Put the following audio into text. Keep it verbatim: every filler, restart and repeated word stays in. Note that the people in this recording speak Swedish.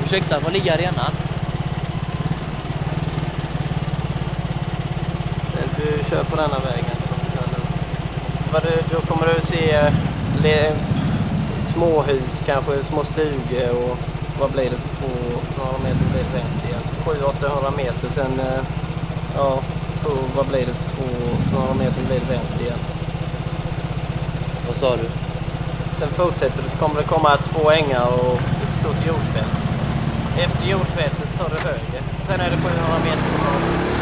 Ursäkta, var ligger arenan? Du kör på denna vägen som du kör nu. Vad du, då kommer du se le, småhus, kanske små stugor och vad blir det? tvåhundra meter blir det vänster igen. sju till åttahundra meter sen, ja, så vad blir det? tvåhundra meter blir det vänster igen. Vad sa du? Sen fortsätter det så kommer det komma två ängar och ett stort jordfält. Efter jordfältet så tar det höger. Sen är det sjuhundra meter kvar.